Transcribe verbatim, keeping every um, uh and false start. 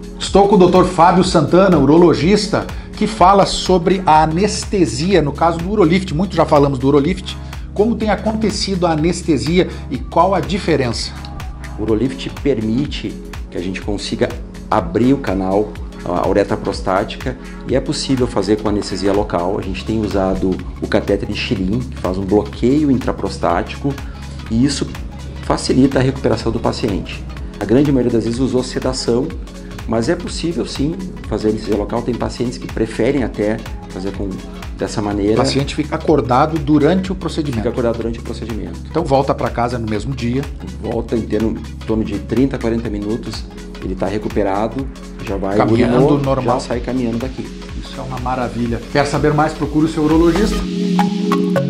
Estou com o doutor Fábio Santana, urologista, que fala sobre a anestesia, no caso do Urolift. Muito já falamos do Urolift. Como tem acontecido a anestesia e qual a diferença? O Urolift permite que a gente consiga abrir o canal, a uretra prostática, e é possível fazer com anestesia local. A gente tem usado o catéter de Schilling, que faz um bloqueio intraprostático, e isso facilita a recuperação do paciente. A grande maioria das vezes usou sedação, mas é possível sim fazer anestesia local. Tem pacientes que preferem até fazer com, dessa maneira. O paciente fica acordado durante o procedimento. Fica acordado durante o procedimento. Então volta para casa no mesmo dia. Volta em termo, em torno de trinta a quarenta minutos, ele está recuperado, já vai caminhando urinou, normal. Já sai caminhando daqui. Isso é uma maravilha. Quer saber mais? Procure o seu urologista.